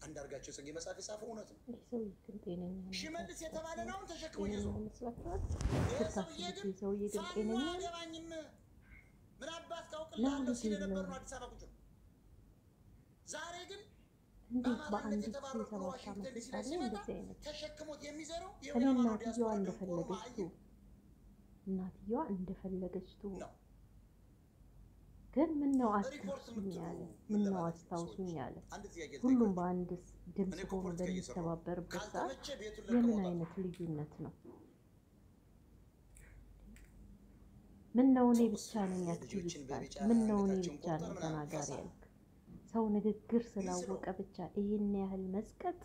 አንዳርጋቸው ጽጌ መጽሐፍ የጻፈው እውነት ነው ሰው ግን ጤነኛ ነው ሽመልስ የተባለ ነው ተሸክሞ ይዞ መስላችኋል ሰው ግን ጤነኛ ያባኝም ምን አባት ካውቅልሃለሁ ሲል ነበር ነው አዲስ አበባ ቁጭ ዛሬ ግን እንዴት በአንድ የተባረከው ዋሽንግተን ዲሲ ላይ ሲመጣ ተሸክሞት የሚዘረው እናትየዋ እንደፈለገችው ግን ምን ነው አስታውሱኝ ያለ ሁሉም በአንድ ድምጽ ሆኖ በሚተባበርበት ሰዓት የምን አይነት ልዩነት ነው ምን ነው እኔ ብቻ ነኝ አክቲቪስት ምን ነው እኔ ብቻ ነኝ ተናጋሪ ያልክ ሰው ንግግር ስላወቀ ብቻ ይሄን ያህል መስቀጥ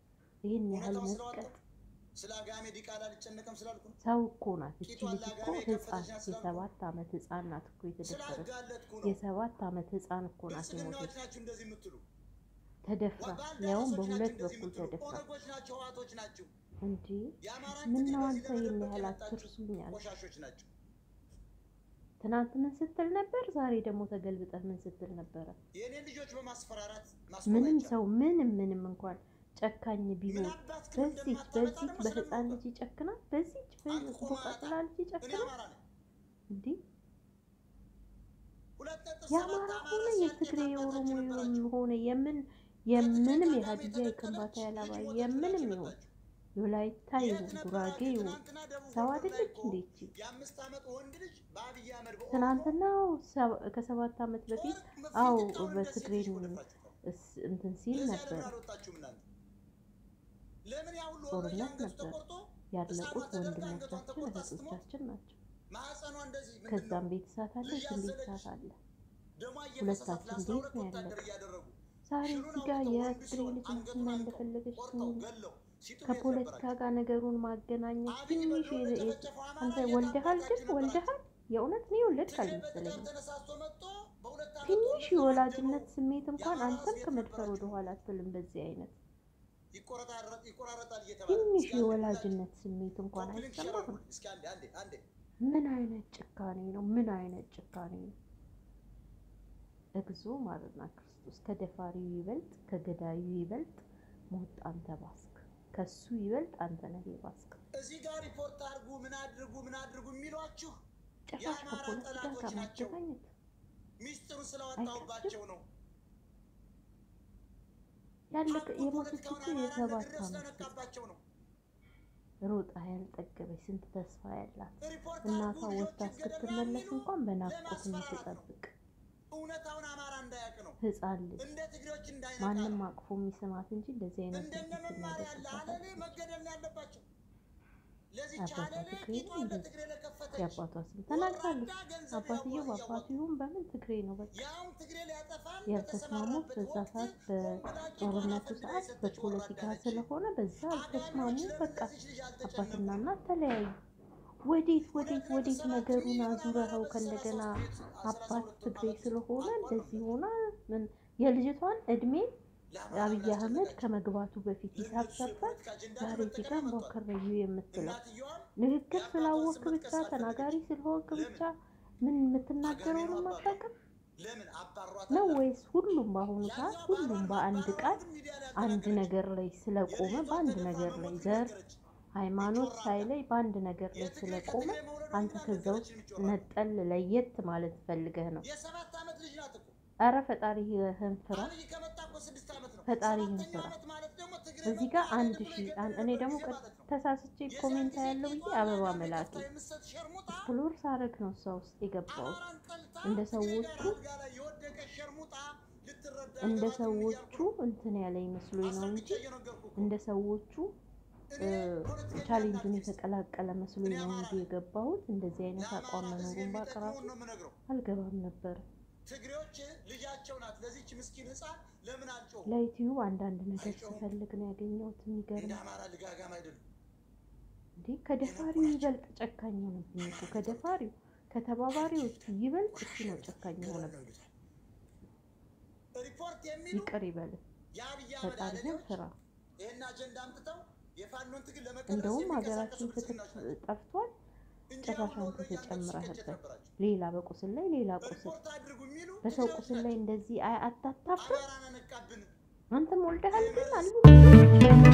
ስላጋሜ ዲቃላ ልጨነቀም ስላልኩ ሰው እኮ ናት እቺ ልጅ እኮ ህፃን የ7 ዓመት ህፃን ናት እኮ የተደፈረች የ7 ዓመት ህፃን እኮ ናት የሞተች ተደፍራ ያውም በሁለት በኩል ተደፍራ እንጂ ምን ነው አንተ ይሄን ያህል አትርሱኛል ትናንት ምን ስትል ነበር ዛሬ ደግሞ ተገልብጠህ ምን ስትል ነበር የኔ ልጆች በማስፈራራት ምንም ሰው ምንም እንኳን ጨካኝ ቢሆን በዚህ በህፃን ልጅ ይጨክናል በዚህ በቆጣጣላ ልጅ ይጨክናል እንዴ ያማራ ሆነ የትግሬ ኦሮሞ ሆነ የምንም የሀዲያ የከምባታ ያላባ የምንም ይሁን የወላይታ ይሁን ጉራጌ ይሁን ሰው አይደለች እንዴ የ5 ዓመት ወንድ ልጅ በአብይ አህመድ ትናንትና ከ7 ዓመት በፊት በትግሬ እንትን ሲል ነበር ለምን ያው ሁሉ ጦርነት ነበር ያለቁት ወንድሞቻችን እህቶቻችን ናቸው ማህፀኗ እንደዚህ ከዛም ቤተሰብ አለ ቤተሰብ አለ ሁለታችን ቤት ነው ያለው ዛሬ እዚህ ጋር የትግሬ ልጅ መስና እንደፈለገች ከፖለቲካ ጋር ነገሩን ማገናኘት ትንሽ አንተ ወልደሃል የእውነት ነው ወለድክ አልመሰለኝም ትንሽ የወላጅነት ስሜት እንኳን አንተም ከመድፈር ወደ ኋላ አትልም በዚህ አይነት ይቆራረጣል እየተባለ ትንሽ የወላጅነት ስሜት እንኳን አይሰማም እስኪ አንዴ ምን አይነት ጭካኔ ነው እግዚኦ ማረና ክርስቶስ ከደፋሪው ይበልጥ ከገዳዩ ይበልጥ ሞት አንተ ባስክ ከሱ ይበልጥ አንተ ነህ ባስክ እዚህ ጋር ሪፖርት አድርጉ ምን አድርጉ የሚሏችሁ የአማራ ጠላቶች ናቸው ሚስጥሩ ስለወጣውባቸው ነው ያለቀ የሞተችው የ7 ዓመት ነው ሮጣ ያልጠገበች ስንት ተስፋ ያላት እናቷ ወጣ እስክትመለስ እንኳን በናፍቆት የምትጠብቅ እውነታውን አማራ እንዳያቅ ነው ህፃን ልጅ እንደ ትግሬዎች እንዳይናቀ ማንንም አቅፎ የሚስማት እንጂ እንደዚህ አይነት እንደነመማር ያለ አለሌ መገደል ያለባቸው ለዚህ ቻለሌ ቂጡን በትግሬ ለከፈተች ያባቷ ስም ተናግራለች አባትየው አባትየውም በምን ትግሬ ነው በቃ ያው ትግሬ ሊያጠፋን ያልተስማሙት በዛ ሰዓት በጦርነቱ ሰዓት በፖለቲካ ስለሆነ በዛ አልተስማሙ በቃ አባትና እናት ተለያዩ ወዴት ነገሩን አዙረው ከእንደገና አባት ትግሬ ስለሆነ እንደዚህ ሆና ምን የልጅቷን እድሜ አብይ አህመድ ከመግባቱ በፊት ሂሳብ ሰጥቷል ዛሬ እዚህ ጋር ሞከረዩ የምትለው ንግግር ስላወቅ ብቻ ተናጋሪ ስለሆንክ ብቻ ምን የምትናገረው ነው ማፈቀም ነው ወይስ ሁሉም በአሁኑ ሰዓት ሁሉም በአንድ ቃል አንድ ነገር ላይ ስለቆመ በአንድ ነገር ላይ ዘር ሃይማኖት ሳይለይ በአንድ ነገር ላይ ስለቆመ አንተ ከዛው ነጠል ለየት ማለት ፈልገህ ነው የ7 ዓመት ልጅ ናት እኮ አረ ፈጣሪ ህንፍራ ፈጣሪ ህንፍራ እዚህ ጋር 1000 እኔ ደግሞ ተሳስቼ ኮሜንት ያለው ይሄ አበባ መላክ ፍሎር ሳረግ ነው ሰው ውስጥ የገባው እንደ ሰዎቹ እንትን ያለ ይመስሉኝ ነው እንጂ እንደ ሰዎቹ ቻሌንጁን የተቀላቀለ መስሎኝ ነው እንጂ የገባሁት እንደዚህ አይነት አቋም መኖሩን ባቀራው አልገባም ነበር ትግሬዎች ልጃቸው ናት ለዚች ምስኪን ህፃን ለምን አንጮ ለዩቲዩብ አንዳንድ ነገር ሲፈልግ ነው ያገኘሁት የሚገርም አማራ ልጋጋም አይደለም እንዴ ከደፋሪው ይበልጥ ጨካኝ ነው እኮ ከደፋሪው ከተባባሪዎች ይበልጥ እሱ ነው ጨካኝ ነው ሪፖርት የሚሉ ይቅር ይበል ፈጣሪን ፍራ ይሄን አጀንዳ አምጥተው የፋኖን ትግል ለመቀነስ እንደውም ሀገራችን ጠፍቷል ጭራሽ አንተ ተጨምረህበት ሌላ በቁስል ላይ ሌላ ቁስል በሰው ቁስል ላይ እንደዚህ አታታፍ አንተም ወልደሃል ግን አልሞትም